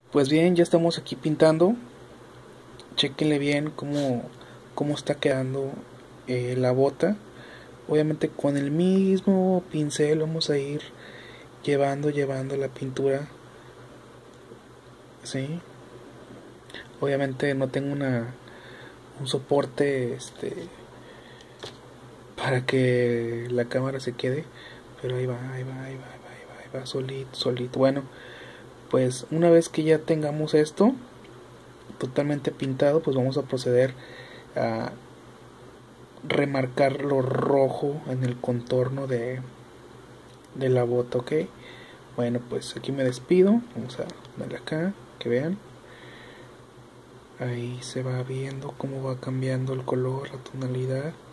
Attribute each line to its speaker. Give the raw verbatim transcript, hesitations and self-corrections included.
Speaker 1: Pues bien, ya estamos aquí pintando. Chequenle bien cómo, cómo está quedando eh, la bota. Obviamente con el mismo pincel vamos a ir llevando, llevando la pintura. ¿Sí? Obviamente no tengo una un soporte este para que la cámara se quede, pero ahí va, ahí va, ahí va, ahí va, ahí va, ahí va solito, solito. Bueno, pues una vez que ya tengamos esto totalmente pintado, pues vamos a proceder a remarcar lo rojo en el contorno de, de la bota, ok. Bueno, pues aquí me despido. Vamos a darle acá, que vean. Ahí se va viendo cómo va cambiando el color, la tonalidad.